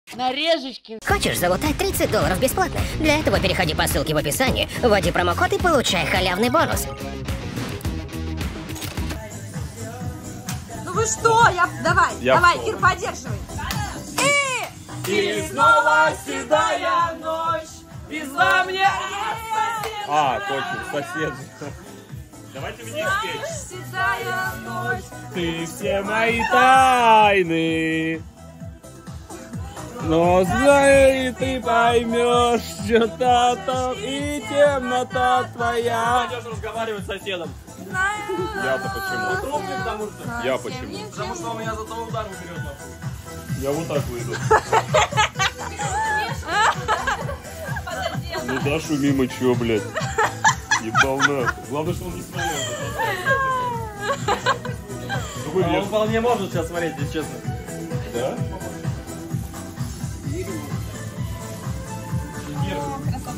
Нарежечки. Хочешь залутать $30 бесплатно? Для этого переходи по ссылке в описании, вводи промокод и получай халявный бонус. Ну вы что? Давай, Кир, поддерживай. И снова седая ночь, везла мне... точно, сосед. Давайте мне спеть. Седая ночь. Ты все мои тайны. Но знай, ты поймешь, что-то там и темнота твоя. Пойдешь разговаривать с соседом. Я-то почему? Трудно, потому что... Я почему? Потому что он меня за того удара уберет. Я вот так выйду. Ну Дашу мимо чё, блядь? Ебал нахуй. Главное, что он не смотрел. Он вполне может сейчас смотреть, если честно. Да?